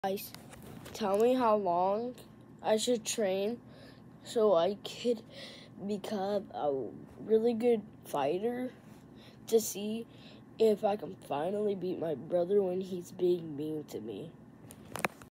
Guys, tell me how long I should train so I could become a really good fighter to see if I can finally beat my brother when he's being mean to me.